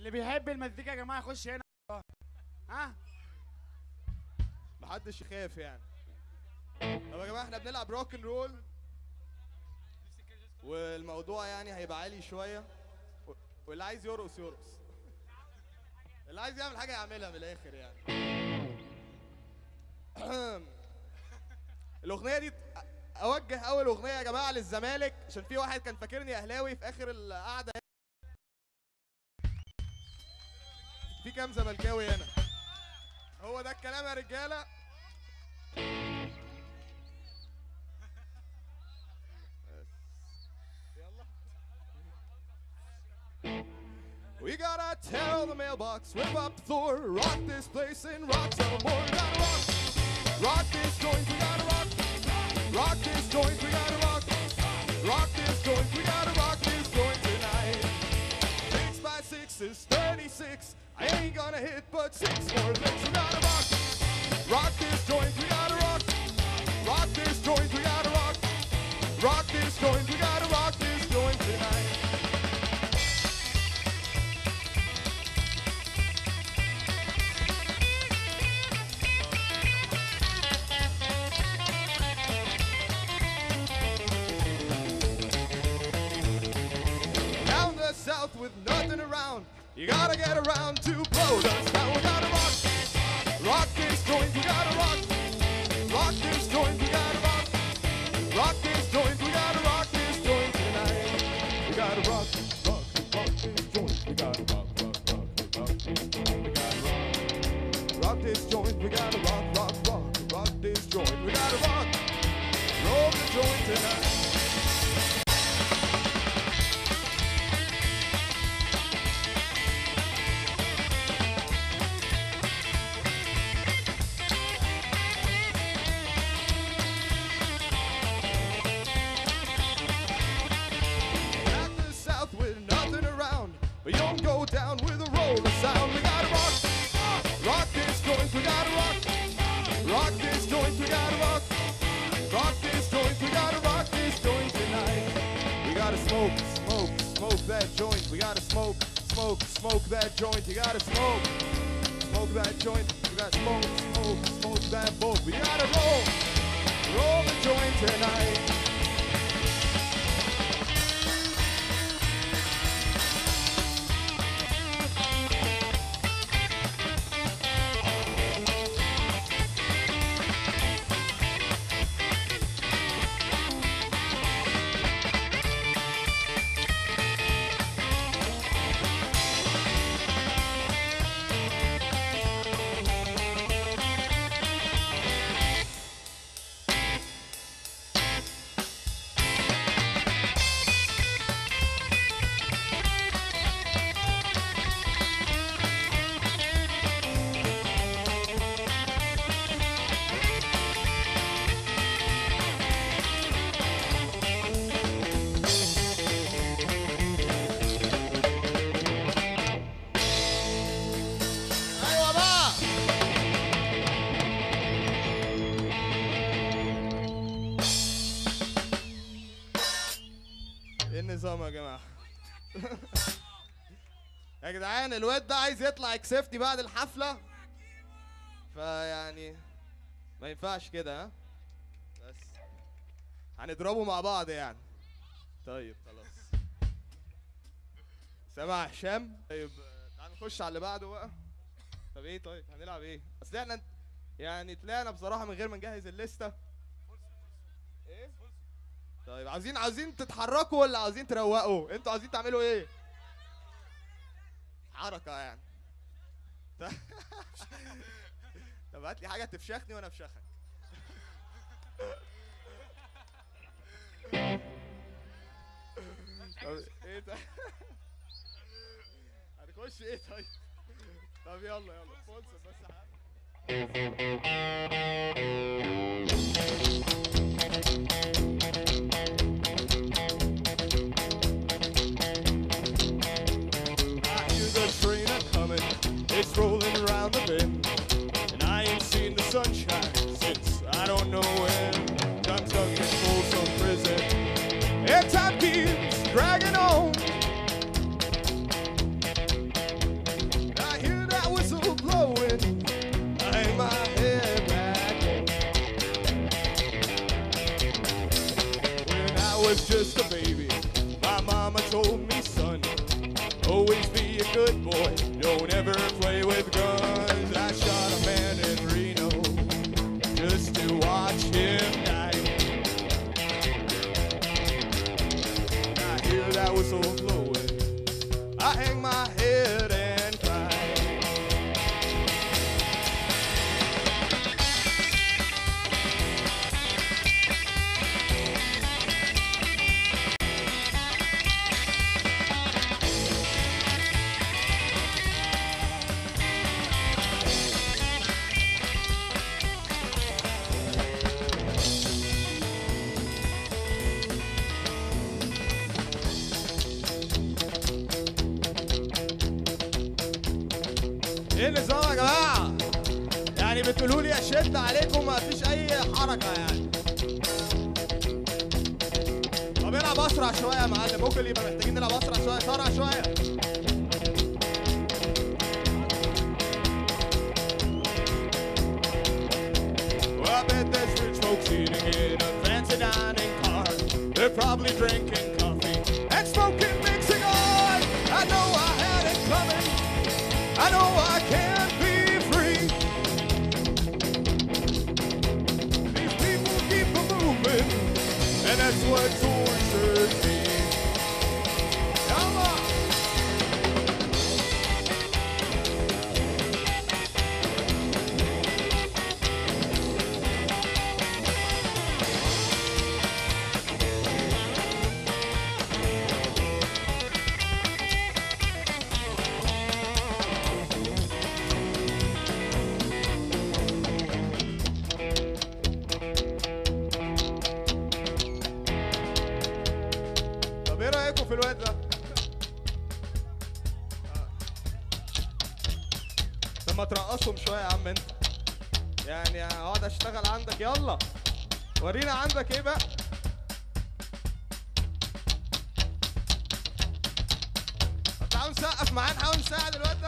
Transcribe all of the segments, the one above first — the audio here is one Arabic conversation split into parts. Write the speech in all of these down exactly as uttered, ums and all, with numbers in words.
اللي بيحب المزيكا يا جماعه يخش هنا. ها محدش يخاف يعني. طب يا جماعه احنا بنلعب روك اند رول والموضوع يعني هيبقى عالي شويه، واللي عايز يرقص يرقص، اللي عايز يعمل حاجه يعملها من الاخر يعني. الاغنيه دي اوجه اول اغنيه يا جماعه للزمالك، عشان في واحد كان فاكرني اهلاوي في اخر القعده. في كام زملكاوي هنا؟ هو ده الكلام يا رجاله. We gotta tell the mailbox, whip up the floor, rock this place and rock some more. We gotta rock, rock this joint, we gotta rock, rock this joint, we gotta rock, rock this joint, we gotta rock this joint tonight. Six by six is thirty-six, I ain't gonna hit but six more licks. We gotta rock, rock this joint, we gotta rock, rock this joint, we gotta rock, rock this joint, we gotta rock this joint tonight. South with nothing around, you gotta get around to blow the sound. We gotta rock, rock this joint, we gotta rock, rock this joint, we gotta rock, rock this joint, we gotta rock this joint tonight. We gotta rock, rock, rock this joint, we gotta rock, rock, rock, rock this joint, we gotta rock, rock this joint, we gotta rock, rock, rock, rock this joint, we gotta rock, roll the joint tonight. But you don't go down with a roll of sound. We gotta rock, rock this joint, we gotta rock, rock this joint, we gotta rock, rock this joint, we gotta rock this joint tonight. We gotta smoke, smoke, smoke that joint. We gotta smoke, smoke, smoke that joint. You gotta smoke, smoke that joint. We gotta smoke, smoke, smoke that both. We gotta roll, roll the joint tonight. النظام يا جماعه. يا جدعان الواد ده عايز يطلع يكسفني بعد الحفله، فيعني ما ينفعش كده. ها بس هنضربه مع بعض يعني. طيب خلاص سامع هشام؟ طيب تعال نخش على اللي بعده بقى. طب ايه طيب هنلعب ايه؟ اصل احنا يعني طلعنا بصراحه من غير ما نجهز الليسته. ايه؟ طيب عاوزين عاوزين تتحركوا ولا عاوزين تروقوا؟ انتوا عاوزين تعملوا ايه؟ حركه يعني. طب هات لي حاجه تفشخني وانا افشخك. طب ايه ده؟ هنخش ايه طيب؟ طب يلا يلا فولس بس It's rolling around the bend, and I ain't seen the sunshine since I don't know when. I'm stuck in Folsom Prison, and time keeps dragging on. just a baby. My mama told me, son, always be a good boy. Don't ever play with guns. I shot a man in Reno just to watch him die. I hear that whistle blowing. I hang my head and cry. ايه النظام يا جماعه؟ يعني بتقولوا لي اشد عليكم ما فيش اي حركه يعني. طب العب اسرع شويه يا معلم، ممكن يبقى محتاجين نلعب اسرع شويه، سرع شويه. Well, I bet there's rich folks eating in a fancy dining car. They're probably drinking coffee and smoking big cigars. I know I had it coming. I know I can't be free. These people keep on moving, and that's what tortures me. Come on. طب ايه رايكم في الواد ده؟ طب ما ترقصهم شويه يا عم انت. يعني اقعد اشتغل عندك، يلا ورينا عندك ايه بقى. طب تعالوا نسقف معاه، نحاول نساعد الواد ده.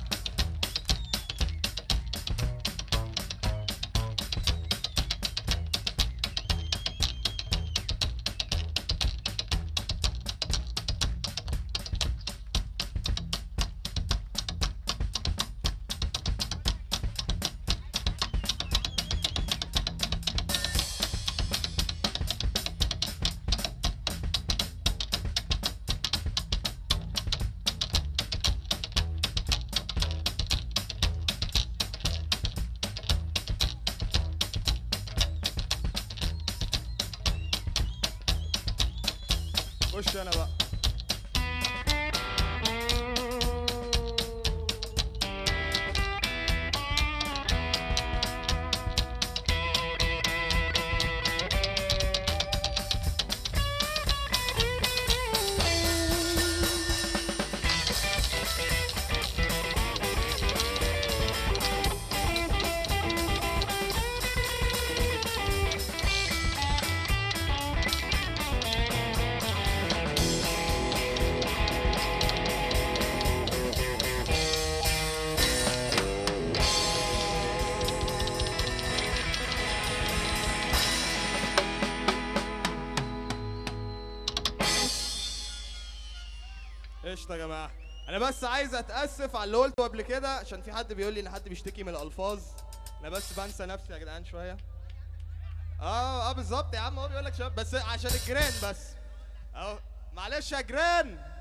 خش انا بقى. قشطة يا جماعة. أنا بس عايز أتأسف على اللي قلته قبل كده، عشان في حد بيقول لي إن حد بيشتكي من الألفاظ. أنا بس بنسى نفسي يا جدعان شوية. آه آه بالظبط يا عم، هو بيقول لك شباب بس عشان الجيران بس. أهو معلش يا جيران.